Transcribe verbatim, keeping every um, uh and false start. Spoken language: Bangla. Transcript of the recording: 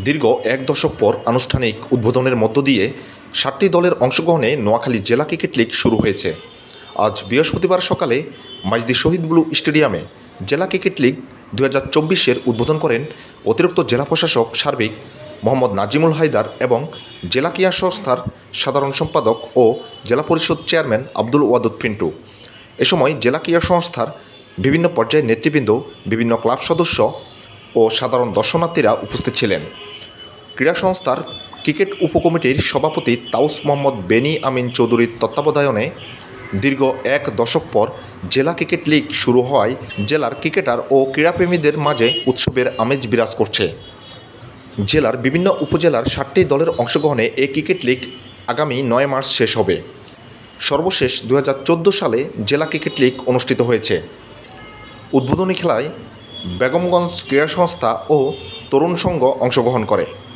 দীর্ঘ এক দশক পর আনুষ্ঠানিক উদ্বোধনের মধ্য দিয়ে সাতটি দলের অংশগ্রহণে নোয়াখালী জেলা ক্রিকেট লীগ শুরু হয়েছে। আজ বৃহস্পতিবার সকালে মাইজদী শহীদ ব্লু স্টেডিয়ামে জেলা ক্রিকেট লীগ দুই হাজার চব্বিশের উদ্বোধন করেন অতিরিক্ত জেলা প্রশাসক সার্বিক মোহাম্মদ নাজিমুল হায়দার এবং জেলা ক্রীড়া সংস্থার সাধারণ সম্পাদক ও জেলা পরিষদ চেয়ারম্যান আব্দুল ওয়াদুদ পিন্টু। এ সময় জেলা ক্রীড়া সংস্থার বিভিন্ন পর্যায়ের নেতৃবৃন্দ, বিভিন্ন ক্লাব সদস্য ও সাধারণ দর্শনার্থীরা উপস্থিত ছিলেন। ক্রীড়া সংস্থার ক্রিকেট উপকমিটির সভাপতি তাউস মোহাম্মদ বেনি আমিন চৌধুরীর তত্ত্বাবধানে দীর্ঘ এক দশক পর জেলা ক্রিকেট লীগ শুরু হওয়ায় জেলার ক্রিকেটার ও ক্রীড়াপ্রেমীদের মাঝে উৎসবের আমেজ বিরাজ করছে। জেলার বিভিন্ন উপজেলার ষাটটি দলের অংশগ্রহণে এই ক্রিকেট লীগ আগামী নয় মার্চ শেষ হবে। সর্বশেষ দু হাজার চোদ্দো সালে জেলা ক্রিকেট লীগ অনুষ্ঠিত হয়েছে। উদ্বোধনী খেলায় বেগমগঞ্জ ক্রীড়া সংস্থা ও তরুণ সংঘ অংশগ্রহণ করে।